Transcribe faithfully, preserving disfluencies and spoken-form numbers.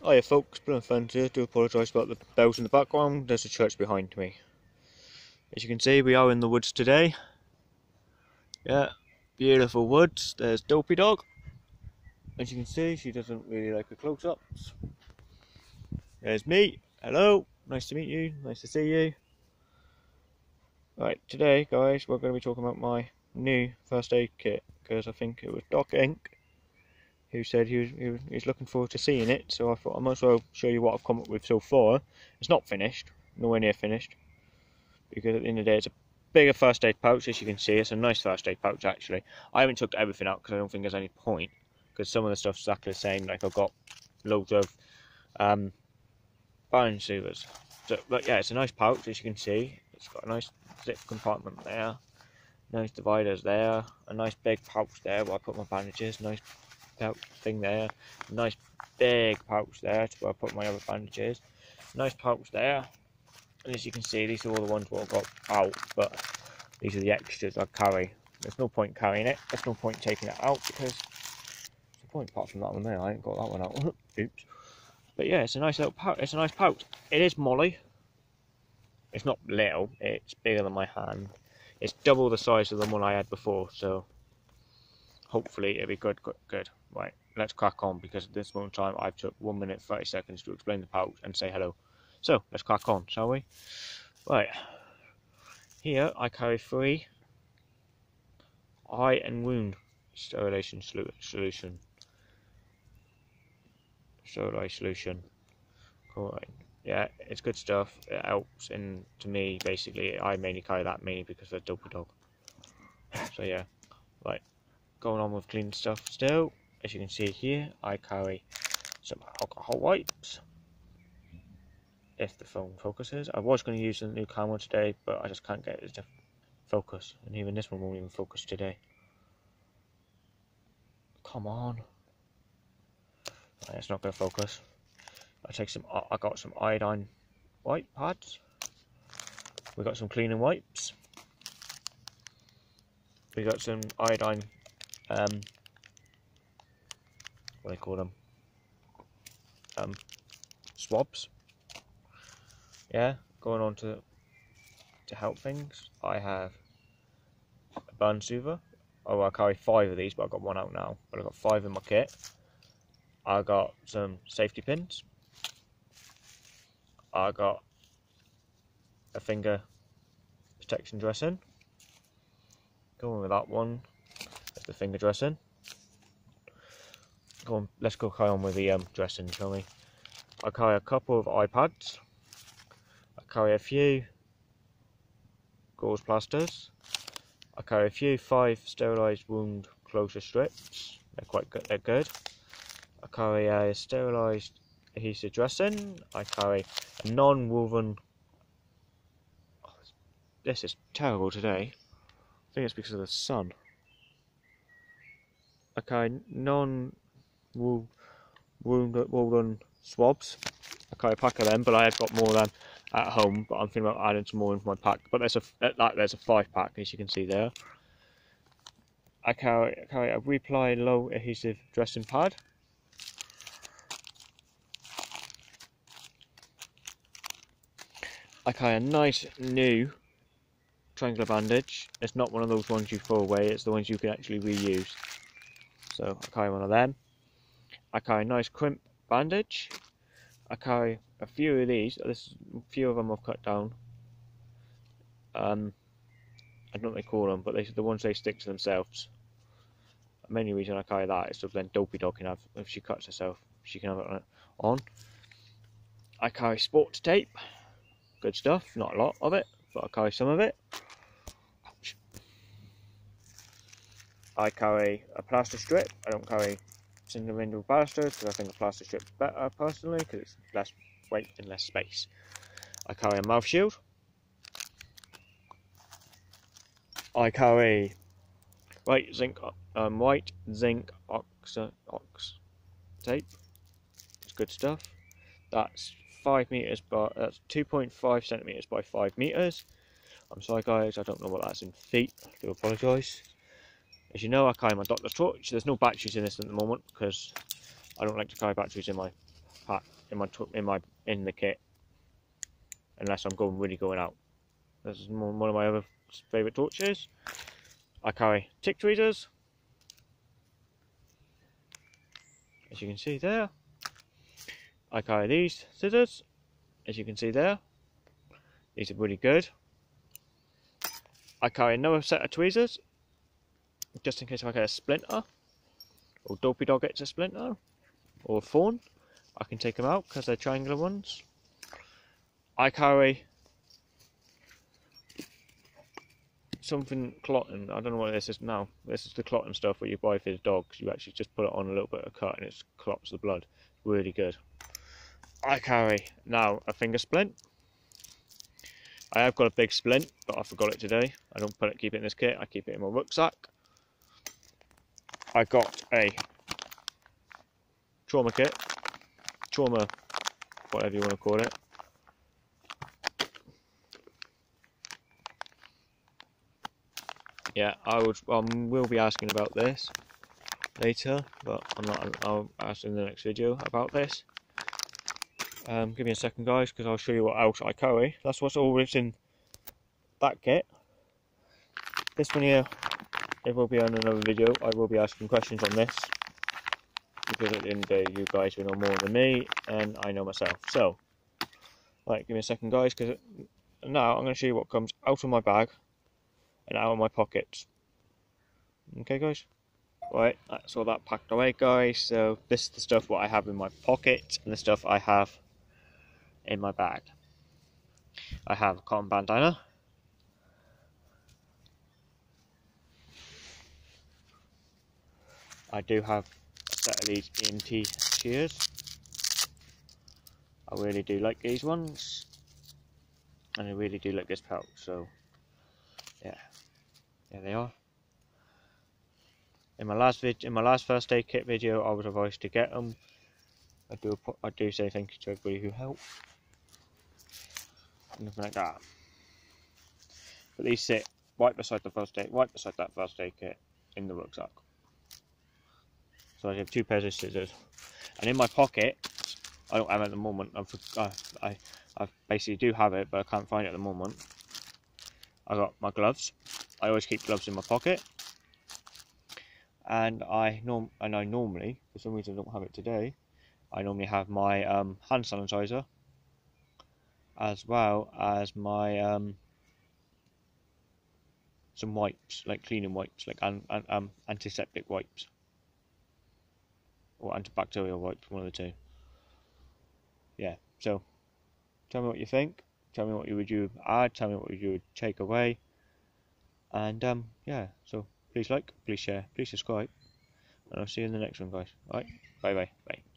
Hiya folks, Plymouth Fans here. Do apologise about the bells in the background. There's a church behind me. As you can see, we are in the woods today. Yeah, beautiful woods. There's Dopey Dog. As you can see, she doesn't really like the close-ups. There's me. Hello, nice to meet you. Nice to see you. Right, today, guys, we're going to be talking about my new first aid kit, because I think it was Doc Ink who said he was, he was, he was looking forward to seeing it, so I thought I might as well show you what I've come up with so far. It's not finished, nowhere near finished, because at the end of the day it's a bigger first aid pouch. As you can see, it's a nice first aid pouch actually. I haven't took everything out because I don't think there's any point, because some of the stuff's exactly the same. Like I've got loads of um, bone soothers. So, but yeah, it's a nice pouch. As you can see, it's got a nice zip compartment there, nice dividers there, a nice big pouch there where I put my bandages, nice pouch thing there, nice big pouch there to where I put my other bandages, nice pouch there. And as you can see, these are all the ones what I've got out, but these are the extras I carry. There's no point carrying it, there's no point taking it out, because there's no point apart from that one there. I ain't got that one out. Oops. But yeah, it's a nice little pouch. It's a nice pouch. It is Molly. It's not little, it's bigger than my hand. It's double the size of the one I had before, so hopefully it'll be good, good, good. Right, let's crack on, because at this moment in time I've took one minute thirty seconds to explain the pouch and say hello. So let's crack on, shall we? Right, here I carry three eye and wound sterilization solution. Sterilized solution. Alright, yeah, it's good stuff. It helps, and to me, basically, I mainly carry that mainly because of Dopey Dog. So yeah, right, going on with clean stuff still. As you can see here, I carry some alcohol wipes. If the phone focuses. I was going to use the new camera today, but I just can't get it to focus. And even this one won't even focus today. Come on. Right, it's not going to focus. I take some. I got some iodine wipe pads. We got some cleaning wipes. We got some iodine. Um, what do they call them? Um, swabs. Yeah, going on to to help things. I have a burn soother. Oh, I carry five of these, but I've got one out now. But I've got five in my kit. I got some safety pins. I got a finger protection dressing. Going with that one. That's the finger dressing. Go on, let's go carry on with the um, dressing, shall we? I carry a couple of iPads. I carry a few gauze plasters. I carry a few five sterilised wound closure strips. They're quite good. They're good. I carry a sterilised adhesive dressing. I carry a non-woven. Oh, this is terrible today. I think it's because of the sun. I carry non woven swabs. I carry a pack of them, but I have got more of them at home. But I'm thinking about adding some more into my pack. But there's a that there's a five pack, as you can see there. I carry I carry a reply low adhesive dressing pad. I carry a nice new triangular bandage. It's not one of those ones you throw away, it's the ones you can actually reuse. So I carry one of them. I carry a nice crimp bandage. I carry a few of these. This, a few of them I've cut down. Um, I don't know what they call them, but these are the ones they stick to themselves. The main reason I carry that is so then Dopey Dog can have, if she cuts herself, she can have it on. I carry sports tape. Good stuff, not a lot of it, but I carry some of it. Ouch. I carry a plaster strip. I don't carry single window plasters because I think a plaster strip is better personally, because it's less weight and less space. I carry a mouth shield. I carry white zinc, um, white zinc ox, ox tape. It's good stuff. That's five meters by that's two point five centimeters by five meters. I'm sorry guys, I don't know what that's in feet. I do apologise. As you know, I carry my doctor's torch. There's no batteries in this at the moment because I don't like to carry batteries in my pack in my in my in the kit, unless I'm going really going out. This is one of my other favourite torches. I carry tick tweezers, as you can see there. I carry these scissors, as you can see there. These are really good. I carry another set of tweezers, just in case I get a splinter, or Dopey Dog gets a splinter, or a thorn. I can take them out because they're triangular ones. I carry something clotting. I don't know what this is now. This is the clotting stuff where you buy for the dogs. You actually just put it on a little bit of cut and it clots the blood. Really good. I carry now a finger splint. I have got a big splint, but I forgot it today. I don't put it, keep it in this kit. I keep it in my rucksack. I got a trauma kit, trauma, whatever you want to call it. Yeah, I would. Um, will be asking about this later, but I'm not. I'll ask in the next video about this. Um, give me a second, guys, because I'll show you what else I carry. That's what's always in that kit. This one here, it will be on another video. I will be asking questions on this, because at the end of the day, you guys will know more than me, and I know myself. So, right, give me a second, guys, because now I'm going to show you what comes out of my bag and out of my pockets. Okay, guys? Right, that's all that packed away, guys. So this is the stuff what I have in my pocket and the stuff I have in my bag. I have a cotton bandana. I do have a set of these E M T shears. I really do like these ones, and I really do like this pouch. So yeah, there they are. In my last vid, in my last first aid kit video, I was advised to get them. I do, I do say thank you to everybody who helped. Nothing like that. But these sit right beside the first aid, right beside that first aid kit in the rucksack. So I have two pairs of scissors, and in my pocket, I don't have it at the moment. I've, I, I, I basically do have it, but I can't find it at the moment. I got my gloves. I always keep gloves in my pocket. And I norm and I normally, for some reason I don't have it today, I normally have my um, hand sanitizer, as well as my um, some wipes, like cleaning wipes, like an, an, um, antiseptic wipes, or antibacterial wipes, one of the two. Yeah, so tell me what you think. Tell me what you would you add. Tell me what you would take away. And um, yeah, so please like, please share, please subscribe, and I'll see you in the next one, guys. Alright, bye bye, bye.